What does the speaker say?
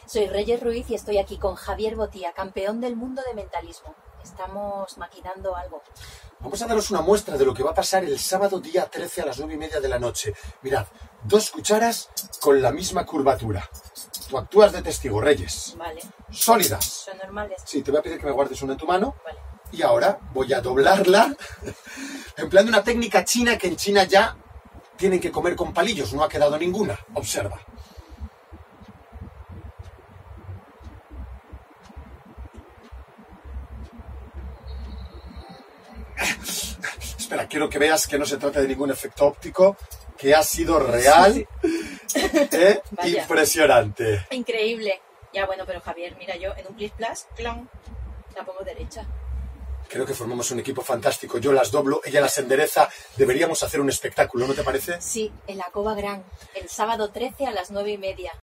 Soy Reyes Ruiz y estoy aquí con Javier Botía, campeón del mundo de mentalismo. Estamos maquinando algo. Vamos a daros una muestra de lo que va a pasar el sábado día 13 a las 9:30 de la noche. Mirad, 2 cucharas con la misma curvatura. Tú actúas de testigo, Reyes. Vale. Sólidas. ¿Son normales? Sí, te voy a pedir que me guardes una en tu mano. Vale. Y ahora voy a doblarla empleando una técnica china que en China ya tienen que comer con palillos. No ha quedado ninguna. Observa. Espera, quiero que veas que no se trata de ningún efecto óptico, que ha sido real. Vaya. Impresionante. Increíble. Ya, bueno, pero Javier, mira, yo en un plis plas, clon, la pongo derecha. Creo que formamos un equipo fantástico. Yo las doblo, ella las endereza. Deberíamos hacer un espectáculo, ¿no te parece? Sí, en la Cova Gran, el sábado 13 a las 9:30.